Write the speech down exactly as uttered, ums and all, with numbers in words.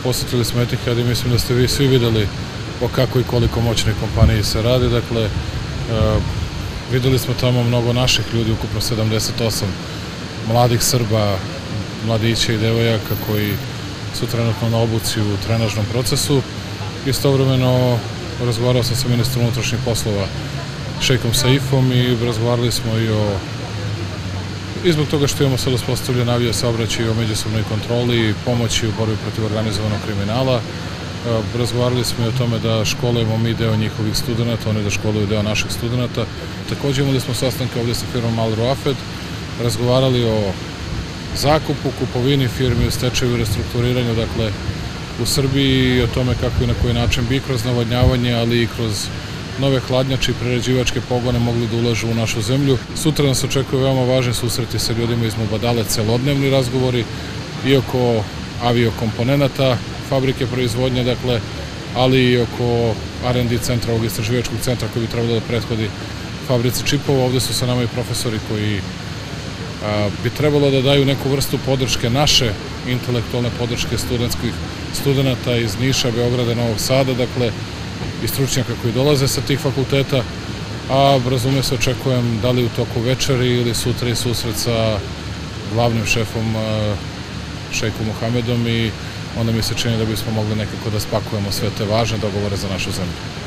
Posetili smo Etihad i mislim da ste vi svi videli o kako i koliko moćnoj kompaniji se radi. Dakle, videli smo tamo mnogo naših ljudi, ukupno sedamdeset osam mladih Srba, mladića i devojaka koji su trenutno na obuci u trenažnom procesu. Istovremeno razgovarao sam sa ministrom unutrašnjih poslova Šejkom Saifom i razgovarali smo i o i zbog toga što imamo sad uspostavljen avio saobraćaj o međusobnoj kontroli i pomoći u borbi protiv organizovanog kriminala. Razgovarali smo i o tome da školujemo mi deo njihovih studenta, oni da školuju deo naših studenta. Takođe imali smo sastanke ovdje sa firmom Al Ruafed, razgovarali o zakupu, kupovini firmi, u stečaju i restrukturiranju, dakle, u Srbiji i o tome kako i na koji način bi kroz navodnjavanje, ali i kroz nove hladnjače i prerađivačke pogone mogli da ulažu u našu zemlju. Sutra nas očekuju veoma važni susreti sa ljudima iz Mubadale, celodnevni razgovori i oko aviokomponenata, fabrike proizvodnje, dakle, ali i oko R and D centra, ovog istraživačkog centra koji bi trebalo da prethodi fabrici čipova. Ovde su sa nama i profesori koji a, bi trebalo da daju neku vrstu podrške, naše intelektualne podrške studentskih studenta iz Niša, Beograda, Novog Sada, dakle, i stručnjaka koji dolaze sa tih fakulteta, a razume se očekujem da li u toku večeri ili sutra i susret sa glavnim šefom Šejkom Muhamedom i onda mi se čini da bismo mogli nekako da spakujemo sve te važne dogovore za našu zemlju.